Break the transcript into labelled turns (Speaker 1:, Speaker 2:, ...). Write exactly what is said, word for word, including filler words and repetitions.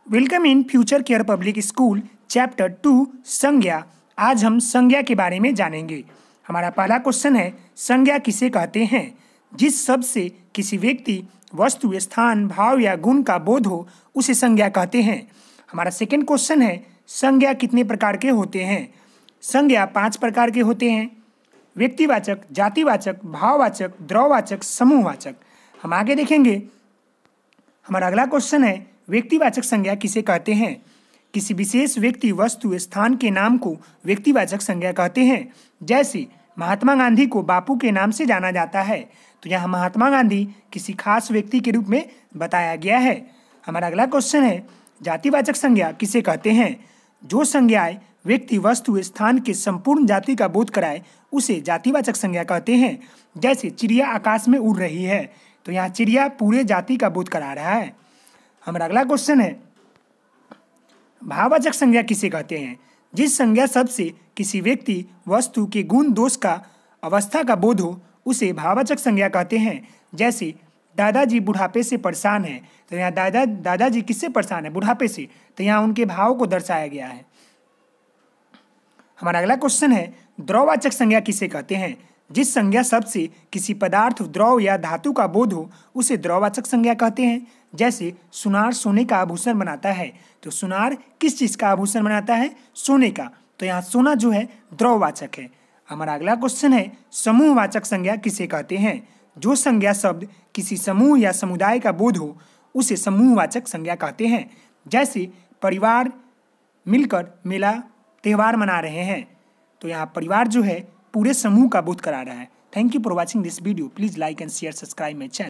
Speaker 1: Welcome in future care public school chapter two संज्ञा। आज हम संज्ञा के बारे में जानेंगे। हमारा पहला क्वेश्चन है, संज्ञा किसे कहते हैं? जिस शब्द से किसी व्यक्ति, वस्तु, स्थान, भाव या गुण का बोध हो उसे संज्ञा कहते हैं। हमारा सेकंड क्वेश्चन है, संज्ञा कितने प्रकार के होते हैं? संज्ञा पांच प्रकार के होते हैं: व्यक्तिवाचक, जातिवाचक, भाववाचक, द्रववाचक, समूहवाचक। हम आगे देखेंगे। हमारा अगला क्वेश्चन है, व्यक्तिवाचक संज्ञा किसे कहते हैं? किसी विशेष व्यक्ति, वस्तु, स्थान के नाम को व्यक्तिवाचक संज्ञा कहते हैं। जैसे महात्मा गांधी को बापू के नाम से जाना जाता है, तो यहाँ महात्मा गांधी किसी खास व्यक्ति के रूप में बताया गया है। हमारा अगला क्वेश्चन है, जातिवाचक संज्ञा किसे कहते हैं? जो संज्ञाएं व्यक्ति, वस्तु, स्थान के संपूर्ण जाति का बोध कराए उसे जातिवाचक संज्ञा कहते हैं। जैसे चिड़िया आकाश में उड़ रही है, तो यहाँ चिड़िया पूरे जाति का बोध करा रहा है। हमारा अगला क्वेश्चन है, भाववाचक संज्ञा किसे कहते हैं? जिस संज्ञा शब्द से किसी व्यक्ति, वस्तु के गुण, दोष का, अवस्था का बोध हो उसे भाववाचक संज्ञा कहते हैं। जैसे दादाजी बुढ़ापे से परेशान है, तो यहाँ दादा दादाजी किससे परेशान है? बुढ़ापे से, तो यहाँ उनके भाव को दर्शाया गया है। हमारा अगला क्वेश्चन है, द्रववाचक संज्ञा किसे कहते हैं? जिस संज्ञा शब्द से किसी पदार्थ, द्रव या धातु का बोध हो उसे द्रववाचक संज्ञा कहते हैं। जैसे सुनार सोने का आभूषण बनाता है, तो सुनार किस चीज़ का आभूषण बनाता है? सोने का, तो यहाँ सोना जो है द्रववाचक है। हमारा अगला क्वेश्चन है, समूहवाचक संज्ञा किसे कहते हैं? जो संज्ञा शब्द किसी समूह या समुदाय का बोध हो उसे समूहवाचक संज्ञा कहते हैं। जैसे परिवार मिलकर मेला त्यौहार मना रहे हैं, तो यहाँ परिवार जो है पूरे समूह का बोध करा रहा है। Thank you for watching this video. Please like and share, subscribe my channel.